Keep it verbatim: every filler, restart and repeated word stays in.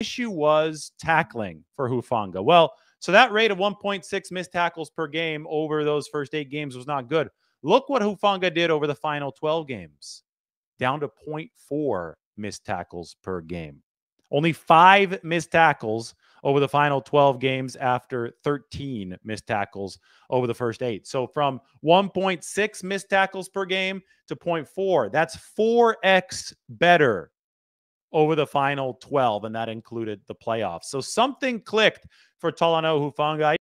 issue was tackling for Hufanga. Well, so that rate of one point six missed tackles per game over those first eight games was not good. Look what Hufanga did over the final twelve games, down to zero point four missed tackles per game. Only five missed tackles over the final twelve games after thirteen missed tackles over the first eight. So from one point six missed tackles per game to zero point four, that's four x better over the final twelve, and that included the playoffs. So something clicked for Talanoa Hufanga.